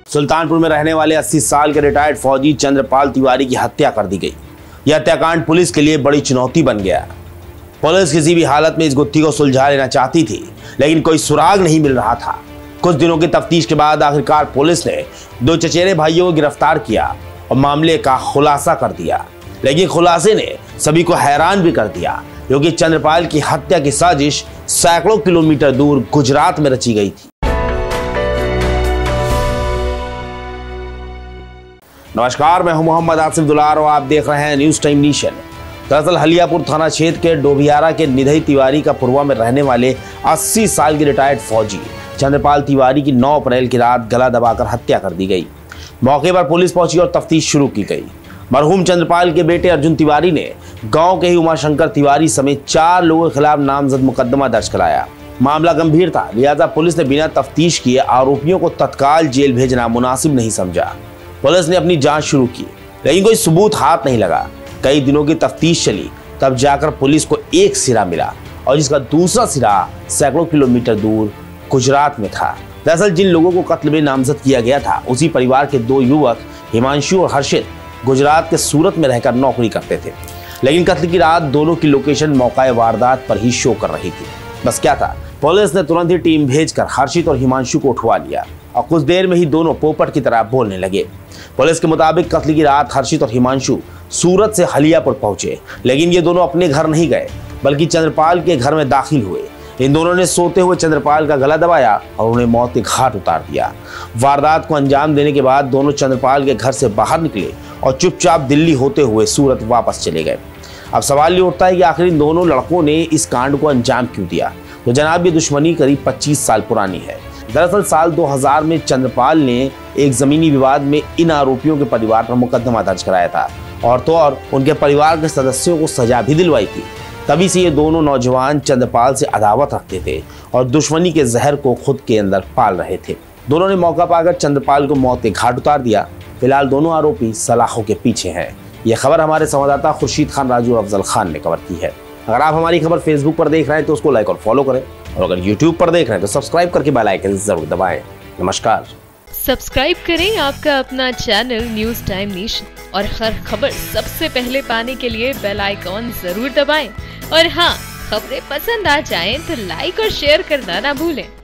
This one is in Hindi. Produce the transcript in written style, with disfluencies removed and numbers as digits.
सुल्तानपुर में रहने वाले 80 साल के रिटायर्ड फौजी चंद्रपाल तिवारी की हत्या कर दी गई। यह हत्याकांड पुलिस के लिए बड़ी चुनौती बन गया। पुलिस किसी भी हालत में इस गुत्थी को सुलझा लेना चाहती थी, लेकिन कोई सुराग नहीं मिल रहा था। कुछ दिनों की तफ्तीश के बाद आखिरकार पुलिस ने 2 चचेरे भाइयों को गिरफ्तार किया और मामले का खुलासा कर दिया। लेकिन खुलासे ने सभी को हैरान भी कर दिया, क्योंकि चंद्रपाल की हत्या की साजिश सैकड़ों किलोमीटर दूर गुजरात में रची गई थी। नमस्कार, मैं हूं मोहम्मद आसिफ दुलार और आप देख रहे हैं न्यूज टाइम नेशन। दरअसल हलियापुर थाना क्षेत्र के डोभियारा के निधई तिवारी का पूर्वा में रहने वाले 80 साल के रिटायर्ड फौजी चंद्रपाल तिवारी की 9 अप्रैल की रात गला दबाकर हत्या कर दी गई। मौके पर पुलिस पहुंची और तफ्तीश शुरू की गई। मरहूम चंद्रपाल के बेटे अर्जुन तिवारी ने गांव के ही उमाशंकर तिवारी समेत 4 लोगों के खिलाफ नामजद मुकदमा दर्ज कराया। मामला गंभीर था, लिहाजा पुलिस ने बिना तफ्तीश किए आरोपियों को तत्काल जेल भेजना मुनासिब नहीं समझा। पुलिस ने अपनी जांच शुरू की, लेकिन कोई सबूत हाथ नहीं लगा। कई दिनों की तफ्तीश चली, तब जाकर पुलिस को एक सिरा मिला और जिसका दूसरा सिरा सैकड़ों किलोमीटर दूर गुजरात में था। दरअसल जिन लोगों को कत्ल में नामजद किया गया था, उसी परिवार के 2 युवक हिमांशु और हर्षित गुजरात के सूरत में रहकर नौकरी करते थे। लेकिन कत्ल की रात दोनों की लोकेशन मौका वारदात पर ही शो कर रही थी। बस क्या था, पुलिस ने तुरंत ही टीम भेजकर हर्षित और हिमांशु को उठवा लिया और कुछ देर में ही दोनों पोपट की तरह बोलने लगे। पुलिस के मुताबिक कत्ल की रात हर्षित और हिमांशु सूरत से हलियापुर पहुंचे, लेकिन ये दोनों अपने घर नहीं गए, बल्कि चंद्रपाल के घर में दाखिल हुए। इन दोनों ने सोते हुए चंद्रपाल का गला दबाया और उन्हें मौत के घाट उतार दिया। वारदात को अंजाम देने के बाद दोनों चंद्रपाल के घर से बाहर निकले और चुपचाप दिल्ली होते हुए सूरत वापस चले गए। अब सवाल ये उठता है कि आखिर इन दोनों लड़कों ने इस कांड को अंजाम क्यों दिया। तो जनाब, ये दुश्मनी करीब 25 साल पुरानी है। दरअसल साल 2000 में चंद्रपाल ने एक जमीनी विवाद में इन आरोपियों के परिवार पर मुकदमा दर्ज कराया था और तो और उनके परिवार के सदस्यों को सजा भी दिलवाई थी। तभी से ये दोनों नौजवान चंद्रपाल से अदावत रखते थे और दुश्मनी के जहर को खुद के अंदर पाल रहे थे। दोनों ने मौका पाकर चंद्रपाल को मौत के घाट उतार दिया। फिलहाल दोनों आरोपी सलाखों के पीछे हैं। यह खबर हमारे संवाददाता खुर्शीद खान राजू और अफजल खान ने कवर की है। अगर आप हमारी खबर फेसबुक पर देख रहे हैं तो उसको लाइक और फॉलो करें, और अगर यूट्यूब पर देख रहे हैं तो सब्सक्राइब करके बेल आइकन जरूर दबाएं। नमस्कार। सब्सक्राइब करें आपका अपना चैनल न्यूज टाइम नेशन और हर खबर सबसे पहले पाने के लिए बेल आइकॉन जरूर दबाएं। और हाँ, खबरें पसंद आ जाएं तो लाइक और शेयर करना ना भूलें।